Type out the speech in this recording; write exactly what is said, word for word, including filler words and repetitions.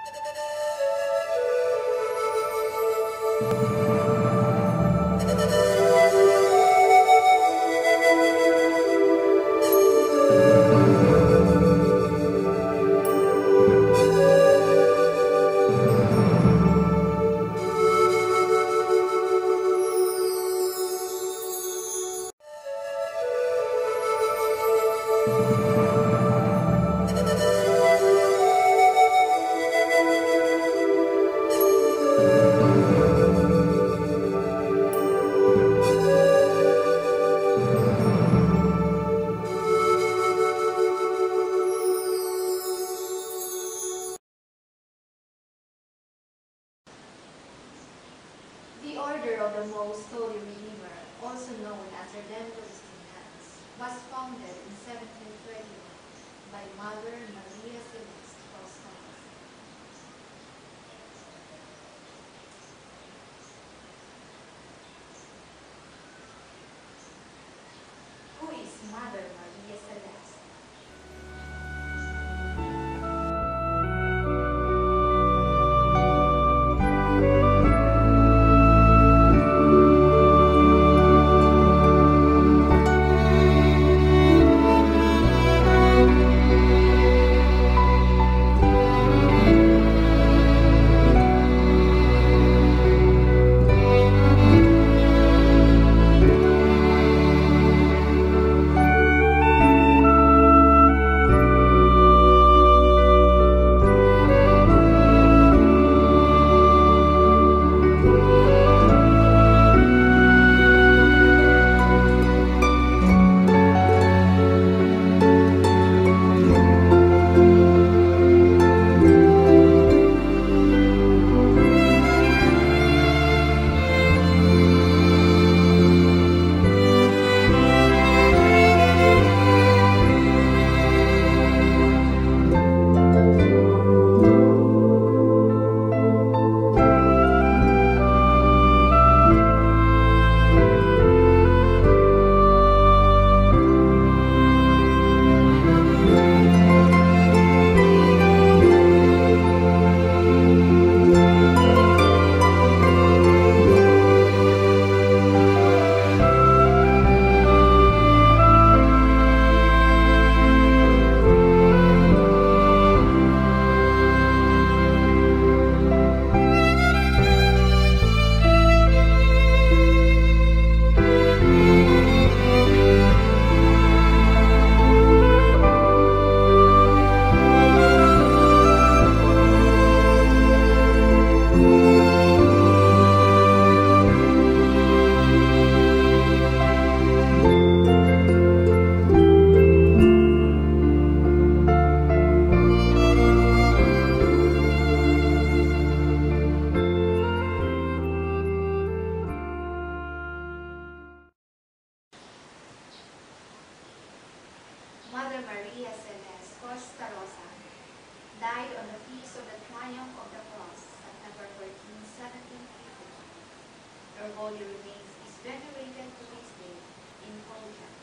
The Order of the Most Holy Redeemer, also known as Redemptorist in Hands, was founded in seventeen twenty-one by Mother Maria Celeste Faustina. Who is Mother Maria Celeste? Mother Maria Celeste Costa Rosa died on the feast of the Triumph of the Cross, September fourteenth, seventeen fifty-one. Her holy remains is venerated to this day in Foggia.